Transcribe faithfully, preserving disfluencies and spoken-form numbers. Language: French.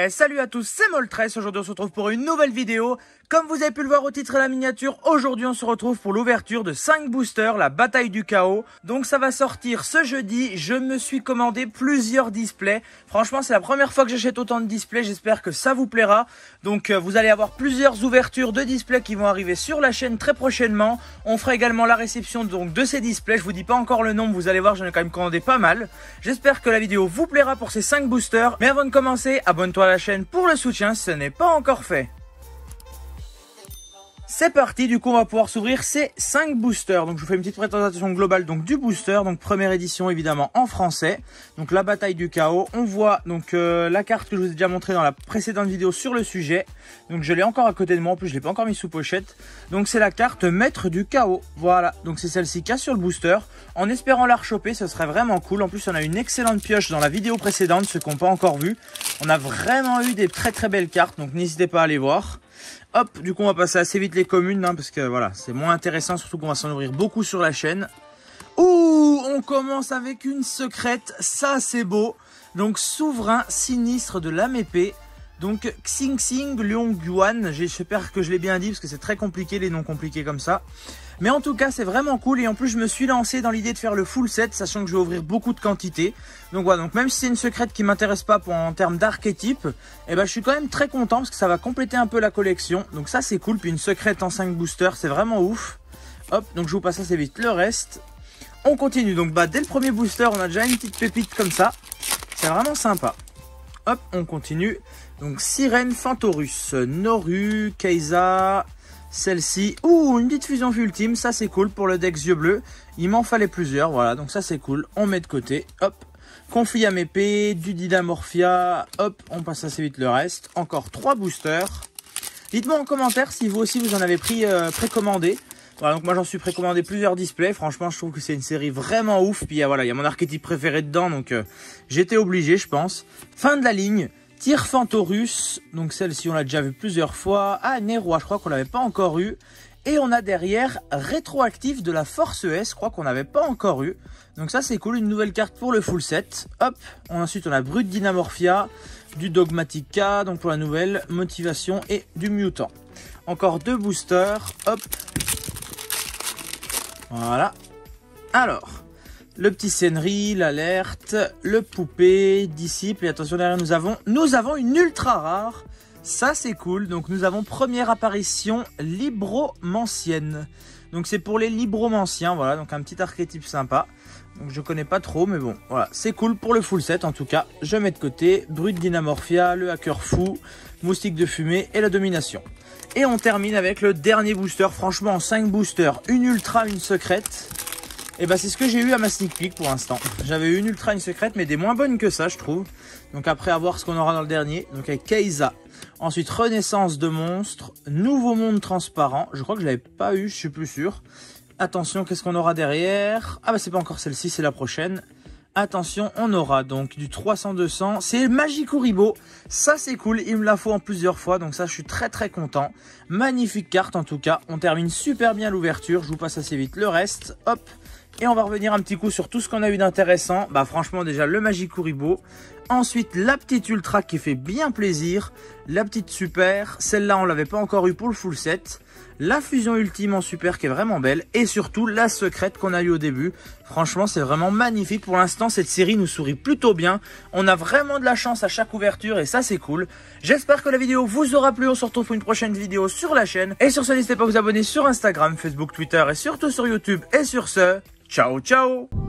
Et salut à tous, c'est Moltres. Aujourd'hui on se retrouve pour une nouvelle vidéo. Comme vous avez pu le voir au titre et la miniature, aujourd'hui on se retrouve pour l'ouverture de cinq boosters, la bataille du chaos. Donc ça va sortir ce jeudi. Je me suis commandé plusieurs displays. Franchement c'est la première fois que j'achète autant de displays, j'espère que ça vous plaira. Donc euh, vous allez avoir plusieurs ouvertures de displays qui vont arriver sur la chaîne très prochainement. On fera également la réception donc de ces displays. Je vous dis pas encore le nombre, vous allez voir, j'en ai quand même commandé pas mal. J'espère que la vidéo vous plaira pour ces cinq boosters. Mais avant de commencer, abonne-toi à la chaîne pour le soutien si ce n'est pas encore fait. C'est parti, du coup on va pouvoir s'ouvrir ces cinq boosters. Donc je vous fais une petite présentation globale donc du booster. Donc première édition évidemment en français. Donc la bataille du chaos. On voit donc euh, la carte que je vous ai déjà montrée dans la précédente vidéo sur le sujet. Donc je l'ai encore à côté de moi, en plus je l'ai pas encore mis sous pochette. Donc c'est la carte maître du chaos. Voilà, donc c'est celle-ci qu'il y a sur le booster. En espérant la rechoper, ce serait vraiment cool. En plus on a une excellente pioche dans la vidéo précédente, ceux qui n'ont pas encore vu. On a vraiment eu des très très belles cartes, donc n'hésitez pas à aller voir. Hop, du coup on va passer assez vite les communes, hein, parce que voilà, c'est moins intéressant, surtout qu'on va s'en ouvrir beaucoup sur la chaîne. Ouh, on commence avec une secrète, ça c'est beau. Donc souverain sinistre de l'âme épée. Donc Xing Xing Liong Yuan, j'espère que je l'ai bien dit parce que c'est très compliqué les noms compliqués comme ça. Mais en tout cas c'est vraiment cool et en plus je me suis lancé dans l'idée de faire le full set, sachant que je vais ouvrir beaucoup de quantités. Donc voilà, donc même si c'est une secrète qui m'intéresse pas pour, en termes d'archétype, eh ben, je suis quand même très content parce que ça va compléter un peu la collection. Donc ça c'est cool, puis une secrète en cinq boosters c'est vraiment ouf. Hop, donc je vous passe assez vite le reste. On continue, donc bah, dès le premier booster on a déjà une petite pépite comme ça, c'est vraiment sympa. Hop, on continue. Donc Sirène Fantorus, Noru, Kaiza, celle-ci. Ouh, une petite fusion ultime, ça c'est cool pour le deck yeux bleus. Il m'en fallait plusieurs, voilà, donc ça c'est cool. On met de côté, hop. Conflit à épée, du Dynamorphia, hop, on passe assez vite le reste. Encore trois boosters. Dites-moi en commentaire si vous aussi vous en avez pris euh, précommandé. Voilà, donc moi j'en suis précommandé plusieurs displays. Franchement, je trouve que c'est une série vraiment ouf. Puis voilà, il y a mon archétype préféré dedans, donc euh, j'étais obligé, je pense. Fin de la ligne. Tyr Fantorus, donc celle-ci on l'a déjà vu plusieurs fois. Ah, Neroi, je crois qu'on l'avait pas encore eu. Et on a derrière Rétroactif de la Force S, je crois qu'on n'avait pas encore eu. Donc ça c'est cool, une nouvelle carte pour le full set. Hop, ensuite on a Brut Dynamorphia, du Dogmatica, donc pour la nouvelle motivation et du Mutant. Encore deux boosters, hop. Voilà. Alors, le petit Senri, l'alerte, le poupée, disciple. Et attention, derrière nous avons, nous avons une ultra rare. Ça c'est cool. Donc nous avons première apparition libromancienne. Donc c'est pour les libromanciens. Voilà, donc un petit archétype sympa. Donc je connais pas trop, mais bon, voilà, c'est cool pour le full set en tout cas. Je mets de côté Brut Dynamorphia, le hacker fou, moustique de fumée et la domination. Et on termine avec le dernier booster. Franchement, en cinq boosters, une ultra, une secrète. Et bah c'est ce que j'ai eu à ma sneak peek pour l'instant. J'avais eu une ultra, une secrète, mais des moins bonnes que ça, je trouve. Donc après, à voir ce qu'on aura dans le dernier. Donc avec Kaiza. Ensuite, Renaissance de monstres. Nouveau monde transparent. Je crois que je l'avais pas eu, je suis plus sûr. Attention, qu'est-ce qu'on aura derrière? Ah bah c'est pas encore celle-ci, c'est la prochaine. Attention, on aura donc du trois cents deux cents. C'est Magikuribo. Ça, c'est cool. Il me la faut en plusieurs fois. Donc ça, je suis très très content. Magnifique carte en tout cas. On termine super bien l'ouverture. Je vous passe assez vite le reste. Hop. Et on va revenir un petit coup sur tout ce qu'on a eu d'intéressant. Bah franchement, déjà le Magikuribo. Ensuite, la petite ultra qui fait bien plaisir. La petite super. Celle-là, on l'avait pas encore eu pour le full set. La fusion ultime en super qui est vraiment belle. Et surtout, la secrète qu'on a eu au début. Franchement, c'est vraiment magnifique. Pour l'instant, cette série nous sourit plutôt bien. On a vraiment de la chance à chaque ouverture et ça, c'est cool. J'espère que la vidéo vous aura plu. On se retrouve pour une prochaine vidéo sur la chaîne. Et sur ce, n'hésitez pas à vous abonner sur Instagram, Facebook, Twitter et surtout sur YouTube. Et sur ce, ciao, ciao!